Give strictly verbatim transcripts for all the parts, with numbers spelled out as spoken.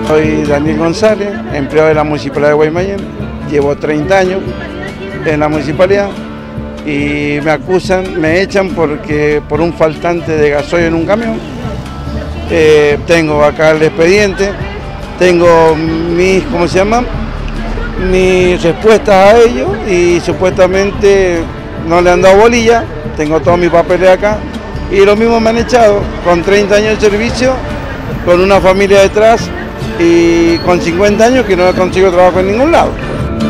Soy Daniel González, empleado de la Municipalidad de Guaymallén, llevo treinta años en la municipalidad y me acusan, me echan porque por un faltante de gasoil en un camión. Eh, tengo acá el expediente, tengo mis, ¿cómo se llama? mis respuestas a ellos y supuestamente no le han dado bolilla, tengo todos mis papeles acá y lo mismo me han echado con treinta años de servicio, con una familia detrás y con cincuenta años que no consigo trabajo en ningún lado.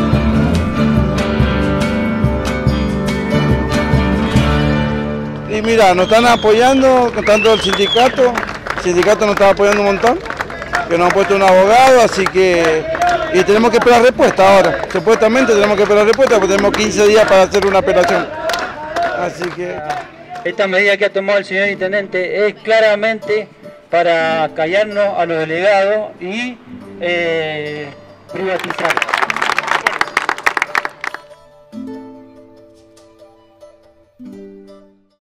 Y mira, nos están apoyando, tanto el sindicato, el sindicato nos está apoyando un montón, que nos han puesto un abogado, así que, y tenemos que esperar respuesta ahora, supuestamente tenemos que esperar respuesta, porque tenemos quince días para hacer una apelación. Así que... Esta medida que ha tomado el señor intendente es claramente para callarnos a los delegados y eh, privatizar.